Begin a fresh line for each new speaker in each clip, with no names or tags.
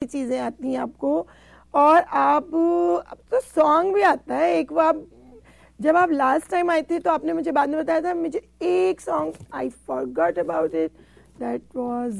चीजें आती हैं आपको, और आप अब तो सॉन्ग भी आता है। एक वो आप जब आप लास्ट टाइम आए थे तो आपने मुझे बाद में बताया था, मुझे एक song I forgot about it, that was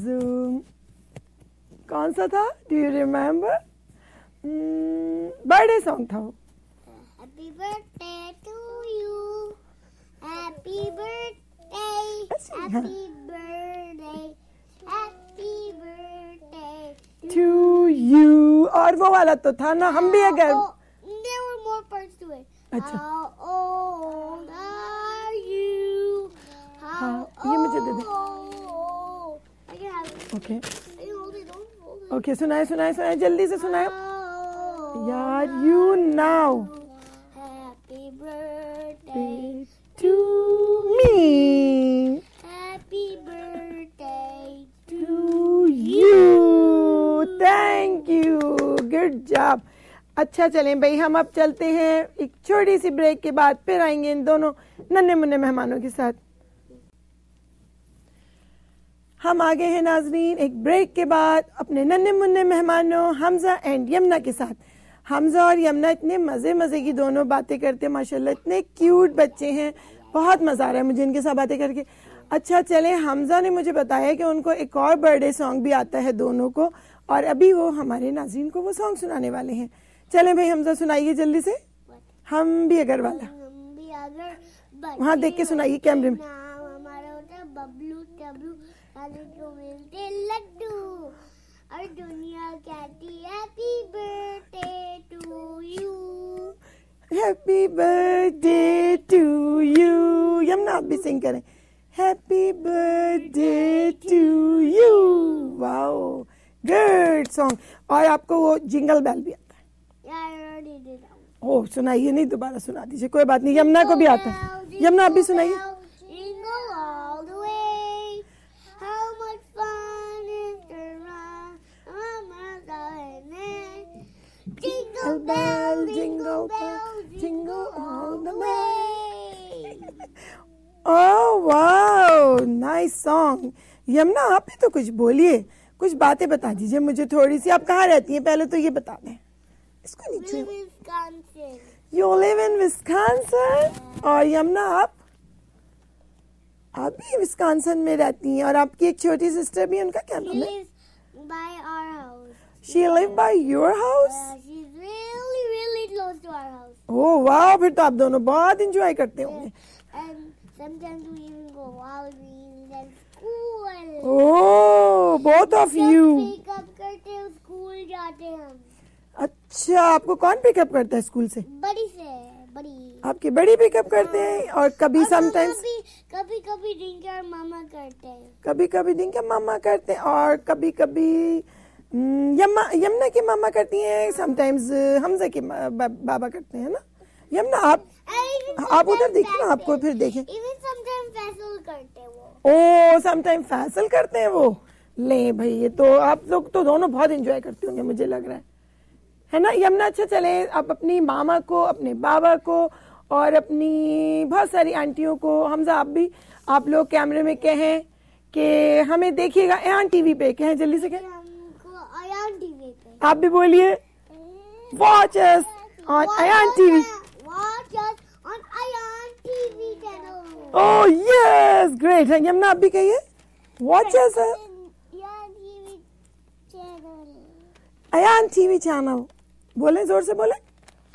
कौन सा था, do you remember? Birthday song था वो।
Happy birthday to you, happy birthday, happy birthday, happy birthday
to you. और वो वाला तो था ना, हम भी अगर
there were more parts to it.
अच्छा,
How old are you? How
ये मुझे दे दे।
old? I can have it.
Okay
Hold it, don't hold it.
Okay, सुनाए सुनाए सुनाए, जल्दी से सुनाए
How
यार। You now
happy birthday
to me,
happy birthday
to you. Thank you, good job. अच्छा चलें भाई, हम अब चलते हैं एक छोटी सी ब्रेक के बाद, फिर आएंगे इन दोनों नन्हे मुन्ने मेहमानों के साथ। हम आ गए हैं नाजरीन एक ब्रेक के बाद अपने नन्हे मुन्ने मेहमानों हमजा एंड यमुना के साथ। हमजा और यमुना इतने मजे मजे की दोनों बातें करते हैं माशाल्लाह, इतने क्यूट बच्चे हैं, बहुत मजा आ रहा है मुझे इनके साथ बातें करके। अच्छा चले, हमजा ने मुझे बताया कि उनको एक और बर्थडे सॉन्ग भी आता है दोनों को, और अभी वो हमारे नाज़रीन को वो सॉन्ग सुनाने वाले हैं। चले भाई हमजा, सुनाइए जल्दी से। हम भी अगर वाला वहाँ देख के सुनाइए कैमरे में।
हमारा होता है बबलू टबलू, खाने को मिलते लड्डू, और दुनिया कहती happy birthday to you,
happy birthday to you. Yamuna आप भी सिंग करें, happy birthday to you. Wow, good song. और आपको वो जिंगल बेल भी आता है? ओह सुनाइए, नहीं दोबारा सुना दीजिए, कोई बात नहीं, यमुना को भी आता है। यमुना आप भी सुनाइए। Jingle bell, jingle bell, jingle all the way. Oh wow, nice song. Yamuna आप भी तो कुछ बोलिए, कुछ बातें बता दीजिए मुझे थोड़ी सी। आप कहाँ रहती हैं पहले तो ये बता दें। इसको नीचे। You live in Wisconsin? और यमुना आप भी विस्कॉन्सन में रहती हैं, और आपकी एक छोटी सिस्टर भी है, उनका क्या नाम है?
By our house.
She live by your house?
She's really, really close to our house.
Oh wow, फिर तो आप दोनों बहुत इंजॉय करते होंगे।
And sometimes we even go Walgreens and school.
Oh, both of you.
Pick up करते हैं, school जाते हैं हम।
अच्छा, आपको कौन पिकअप करता है स्कूल से?
बड़ी से बड़ी।
आपकी बड़ी पिकअप करते हैं, और कभी समटाइम्स
कभी कभी डिंके और मामा करते हैं।
कभी कभी डिंके मामा करते हैं, और कभी कभी यमुना की मामा करती हैं, समटाइम्स हमजा के बाबा करते हैं ना। यमुना आप उधर देखिए ना, आपको फिर देखें।
Even sometimes फैसल करते हैं वो।
ओ समटाइम फैसल करते हैं वो। ले भाई, ये तो आप लोग तो दोनों बहुत एंजॉय करते होंगे मुझे लग रहा है ना यमुना। अच्छा चले, आप अपनी मामा को, अपने बाबा को, और अपनी बहुत सारी आंटियों को, हमजा आप भी, आप लोग कैमरे में कहें कि हमें देखिएगा अयान टीवी पे, कहें जल्दी से कहें।
अयान टीवी पे
आप भी बोलिए, watch us on Ayan TV.
Watch us on AYAN TV channel.
Oh yes, great. Yamuna आप भी कहिए, watch us
AYAN TV channel.
AYAN TV channel. बोले जोर से बोले,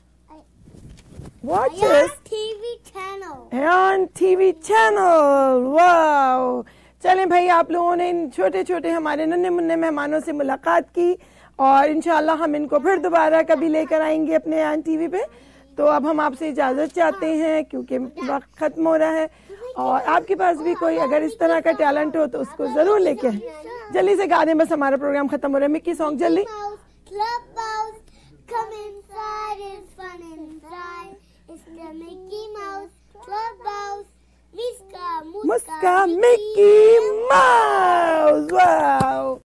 watch
AYAN
us
TV channel.
AYAN TV channel. Wow, चलें भाई, आप लोगों ने इन छोटे छोटे हमारे नन्हे मुन्ने मेहमानों से मुलाकात की, और इंशाल्लाह हम इनको फिर दोबारा कभी लेकर आएंगे अपने AYAN टीवी पे। तो अब हम आपसे इजाजत चाहते हैं क्योंकि वक्त खत्म हो रहा है, और आपके पास भी कोई अगर इस तरह का टैलेंट हो तो उसको जरूर लेके आए। जल्दी से गा दें, बस हमारा प्रोग्राम खत्म हो रहा है। मिक्की सॉन्ग जल्दी। मुस्का मिक्की माउस।